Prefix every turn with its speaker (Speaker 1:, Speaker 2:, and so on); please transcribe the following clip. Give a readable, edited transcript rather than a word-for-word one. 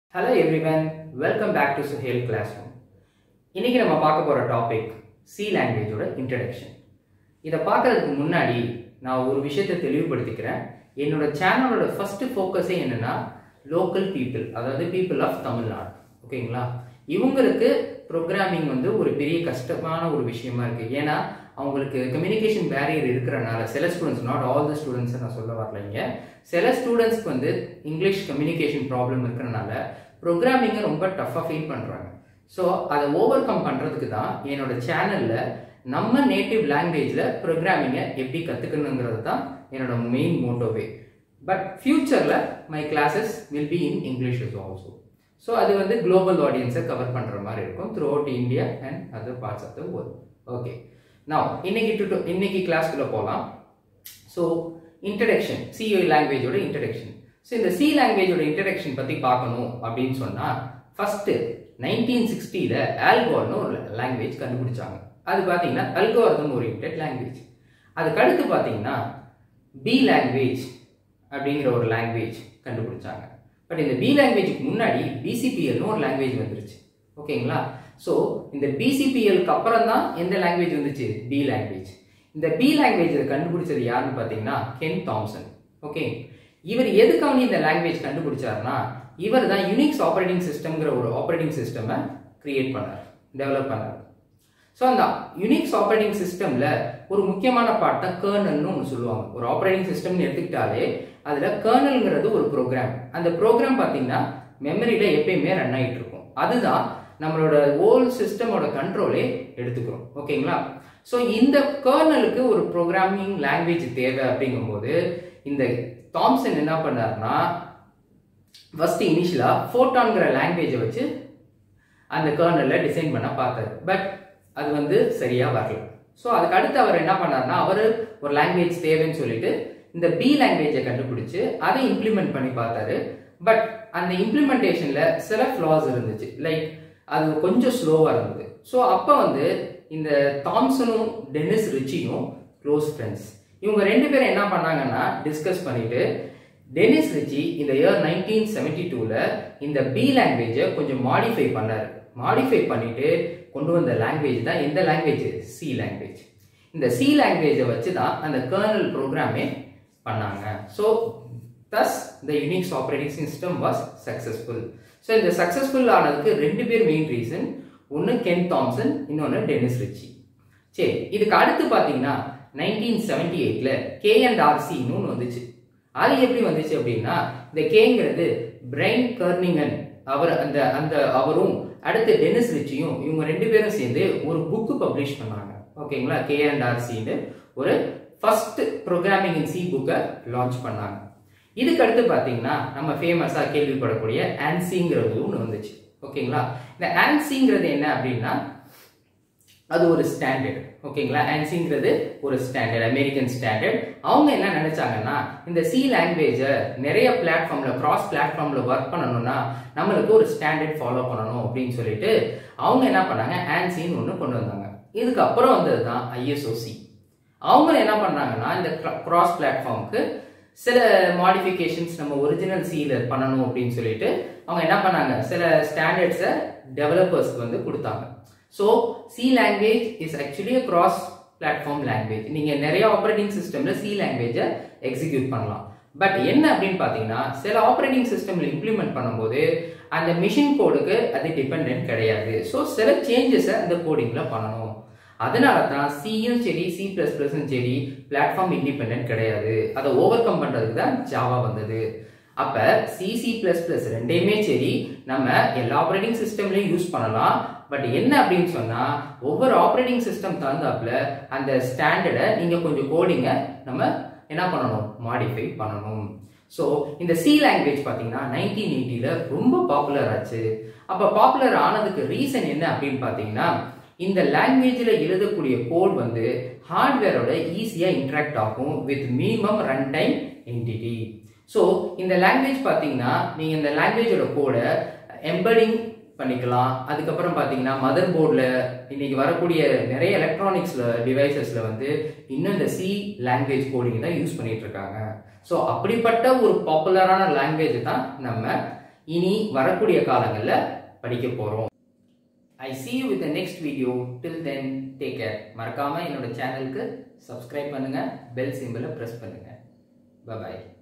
Speaker 1: Hello everyone, welcome back to Suhail classroom. இன்னைக்கு நம்ம பார்க்க போற டாபிக் C language ஓட இன்ட்ரோடக்ஷன். இத பார்க்கிறதுக்கு முன்னாடி நான் ஒரு விஷயத்தை தெளிவுபடுத்திக்கிறேன். என்னோட சேனலோட ஃபர்ஸ்ட் ஃபோக்கஸே என்னன்னா லோக்கல் பீப்பிள், அதாவது பீப்பிள் ஆஃப் தமிழ்நாடு. ஓகேங்களா? இவங்களுக்கு ப்ரோக்ராமிங் வந்து ஒரு பெரிய கஷ்டமான ஒரு விஷயமா இருக்கு. ஏன்னா அவங்களுக்கு கம்யூனிகேஷன் பேரியர் இருக்கிறனால சில students, not all the students நான் சொல்ல வரலைங்க, சில ஸ்டூடெண்ட்ஸ்க்கு வந்து இங்கிலீஷ் கம்யூனிகேஷன் ப்ராப்ளம் இருக்கிறனால ப்ரோக்ராமிங்கை ரொம்ப டஃப்பாக ஃபீல் பண்ணுறாங்க. ஸோ அதை ஓவர் கம் பண்ணுறதுக்கு தான் என்னோட சேனலில் நம்ம நேட்டிவ் லாங்குவேஜில் ப்ரோக்ராமிங்கை எப்படி கற்றுக்கணுங்கிறது தான் என்னோட மெயின் மோட்டோவே. பட் ஃபியூச்சரில் my classes will be in English is also. So அது வந்து குளோபல் ஆடியன்ஸை கவர் பண்ணுற மாதிரி இருக்கும் throughout India and other parts of the world. Okay, நான் இன்னைக்கு கிளாஸ்க்குள்ளே போகலாம். ஸோ இன்ட்ரடக்ஷன், சி லாங்குவேஜோட இன்ட்ரடக்ஷன். ஸோ இந்த சி லாங்குவேஜோட இன்ட்ரடக்ஷன் பற்றி பார்க்கணும் அப்படின்னு சொன்னால் ஃபஸ்ட்டு 1960 ஆல்கோர்னு ஒரு லாங்குவேஜ் கண்டுபிடிச்சாங்க. அது பார்த்தீங்கன்னா அல்கோரிதம் ஓரியன்டட் லாங்குவேஜ். அதுக்கு அடுத்து பார்த்தீங்கன்னா பி லாங்குவேஜ் அப்படிங்கிற ஒரு லாங்குவேஜ் கண்டுபிடிச்சாங்க. பட் இந்த பி லாங்குவேஜுக்கு முன்னாடி பிசிபிஎல்னு ஒரு லாங்குவேஜ் வந்துருச்சு. ஓகேங்களா? ஸோ இந்த பிசிபிஎல்க்கு அப்புறம் தான் எந்த லாங்குவேஜ் வந்துச்சு? B language. இந்த பி லாங்குவேஜ் கண்டுபிடிச்சது யாருன்னு பார்த்தீங்கன்னா கென் தாம்சன். ஓகே, இவர் எதுக்காக இந்த லாங்குவேஜ் கண்டுபிடிச்சாருன்னா இவர் தான் யூனிக்ஸ் ஆப்ரேட்டிங் சிஸ்டம்ங்கிற ஒரு ஆப்ரேட்டிங் சிஸ்டமை கிரியேட் பண்ணார், டெவலப் பண்ணார். ஸோ அந்த யூனிக்ஸ் ஆப்ரேட்டிங் சிஸ்டம்ல ஒரு முக்கியமான பார்ட் தான் கர்னல்னு ஒன்று சொல்லுவாங்க. ஒரு ஆப்ரேட்டிங் சிஸ்டம்னு எடுத்துக்கிட்டாலே அதில் கர்னல்ங்கிறது ஒரு ப்ரோக்ராம். அந்த ப்ரோக்ராம் பார்த்தீங்கன்னா மெமரியில எப்பயுமே ரன் ஆகிட்டு இருக்கும். அதுதான் நம்மளோட ஹோல் சிஸ்டமோட கண்ட்ரோலே எடுத்துக்கிறோம். ஓகேங்களா? ஸோ இந்த கர்னலுக்கு ஒரு ப்ரோக்ராமிங் லாங்குவேஜ் தேவை அப்படிங்கும்போது இந்த தாம்சன் என்ன பண்ணார்னா ஃபர்ஸ்ட் இனிஷியலா ஃபோட்டான்கிற லாங்குவேஜை வச்சு அந்த கர்னலை டிசைன் பண்ண பார்த்தாரு. பட் அது வந்து சரியா வரல. ஸோ அதுக்கு அடுத்து அவர் என்ன பண்ணார்னா அவர் ஒரு லாங்குவேஜ் தேவைன்னு சொல்லிட்டு இந்த பி லாங்குவேஜை கண்டுபிடிச்சு அதை இம்ப்ளிமெண்ட் பண்ணி பார்த்தாரு. பட் அந்த இம்ப்ளிமெண்டேஷன்ல சில ஃப்ளாஸ் இருந்துச்சு, லைக் அது கொஞ்சம் ஸ்லோவா இருந்தது. ஸோ அப்போ வந்து இந்த தாம்சனும் டெனிஸ் ரிச்சியும் க்ளோஸ் ஃப்ரெண்ட்ஸ். இவங்க ரெண்டு பேரும் என்ன பண்ணாங்கன்னா டிஸ்கஸ் பண்ணிட்டு டெனிஸ் ரிச்சி இந்த இயர் 1972ல இந்த பி லாங்குவேஜை கொஞ்சம் மாடிஃபை பண்ணாரு. மாடிஃபை பண்ணிட்டு கொண்டு வந்த லாங்குவேஜ் தான் எந்த லாங்குவேஜ்? C language. இந்த சி லாங்குவேஜை வச்சு தான் அந்த கர்னல் ப்ரோக்ராமே பண்ணாங்க. So thus the Unix operating system was successful. So இந்த சக்சஸ்ஃபுல் ஆனதுக்கு ரெண்டு பேர் மெயின் ரீசன். ஒன்று கென் தாம்சன், இன்னொன்று டெனிஸ் ரிச்சி. சரி, இதுக்கு அடுத்து பார்த்தீங்கன்னா 1978ல K&RCன்னு ஒன்று வந்துச்சு. அது எப்படி வந்துச்சு அப்படின்னா இந்த கேங்கிறது பிரைன் கர்னிங்கன் அவரும் அடுத்து டெனிஸ் ரிச்சியும் இவங்க ரெண்டு பேரும் சேர்ந்து ஒரு புக்கு பப்ளிஷ் பண்ணாங்க. ஓகேங்களா? K&RCன்னு ஒரு ஃபர்ஸ்ட் ப்ரோக்ராமிங் இன் சி புக்கை லான்ச் பண்ணாங்க. இதுக்கு அடுத்து பார்த்தீங்கன்னா நம்ம ஃபேமஸா கேள்விப்படக்கூடிய ஆன்சிங்கிறது ஒன்று வந்துச்சு. ஓகேங்களா? இந்த ஆன்சிங்கிறது என்ன அப்படின்னா அது ஒரு ஸ்டாண்டர்ட். ஓகேங்களா? ஆன்சிங்கிறது ஒரு ஸ்டாண்டர்ட், அமெரிக்கன் ஸ்டாண்டர்ட். அவங்க என்ன நினைச்சாங்கன்னா இந்த சி லாங்குவேஜை நிறைய பிளாட்ஃபார்ம்ல, கிராஸ் பிளாட்ஃபார்ம்ல ஒர்க் பண்ணணும்னா நம்மளுக்கு ஒரு ஸ்டாண்டர்ட் ஃபாலோ பண்ணணும் அப்படின்னு சொல்லிட்டு அவங்க என்ன பண்ணாங்க, ஆன்சின்னு ஒன்று கொண்டு வந்தாங்க. இதுக்கு அப்புறம் வந்தது தான் ஐஎஸ்ஓசி. அவங்க என்ன பண்ணாங்கன்னா இந்த கிராஸ் பிளாட்ஃபார்முக்கு சில மாடிஃபிகேஷன்ஸ் நம்ம ஒரிஜினல் சில பண்ணணும் அப்படின்னு சொல்லிட்டு அவங்க என்ன பண்ணாங்க, சில ஸ்டாண்டர்ட்ஸை டெவலப்பர்ஸ்க்கு வந்து கொடுத்தாங்க. So C language is actually a cross platform language. நீங்க நிறைய ஆப்ரேட்டிங் சிஸ்டம்ல சி லாங்குவேஜை எக்ஸிக்யூட் பண்ணலாம். பட் என்ன அப்படின்னு பார்த்தீங்கன்னா சில ஆப்ரேட்டிங் சிஸ்டம்ல இம்ப்ளிமெண்ட் பண்ணும்போது அந்த மிஷின் கோடுக்கு அது டிபெண்டன்ட் கிடையாது. ஸோ சில சேஞ்சஸை அந்த கோடிங்ல பண்ணணும். அதனால தான் சியும் சரி சி பிளஸ் பிளஸும் சரி பிளாட்ஃபார்ம் இண்டிபெண்டன்ட் கிடையாது. அதை ஓவர் கம் பண்றதுக்கு தான் ஜாவா வந்தது. அப்ப சி பிளஸ் பிளஸ் ரெண்டையுமே சரி நம்ம எல்லா ஆப்ரேட்டிங் சிஸ்டம்லயும் யூஸ் பண்ணலாம். பட் என்ன அப்படின்னு சொன்னா ஒவ்வொரு ஆப்ரேட்டிங் சிஸ்டம் தகுந்தாப்புல அந்த ஸ்டாண்டர்டை நீங்க கொஞ்சம் கோடிங்க நம்ம என்ன பண்ணணும், மாடிஃபை பண்ணணும். ஸோ இந்த சி லாங்குவேஜ் பார்த்தீங்கன்னா 1980ல ரொம்ப பாப்புலர் ஆச்சு. அப்ப பாப்புலர் ஆனதுக்கு ரீசன் என்ன அப்படின்னு பார்த்தீங்கன்னா இந்த லாங்குவேஜ்ல எழுதக்கூடிய கோட் வந்து ஹார்ட்வேரோட ஈஸியா இன்டராக்ட் ஆகும் with minimum run time entity. So இந்த லாங்குவேஜ் பார்த்தீங்கன்னா நீங்க இந்த லாங்குவேஜோட கோடை எம்பெடிங் பண்ணிக்கலாம். அதுக்கப்புறம் பார்த்தீங்கன்னா மதர் போர்டில் இன்னைக்கு வரக்கூடிய நிறைய எலக்ட்ரானிக்ஸ்ல டிவைசஸ்ல வந்து இன்னும் இந்த சி லாங்குவேஜ் கோடிங் தான் யூஸ் பண்ணிட்டு இருக்காங்க. ஸோ அப்படிப்பட்ட ஒரு பாப்புலரான லாங்குவேஜ் தான் நம்ம இனி வரக்கூடிய காலங்களில் படிக்க போகிறோம். I see you with the next video. Till then, take care. மறக்காம என்னோட சேனலுக்கு சப்ஸ்கிரைப் பண்ணுங்க, பெல் சிம்பலை பிரஸ் பண்ணுங்க. Bye bye.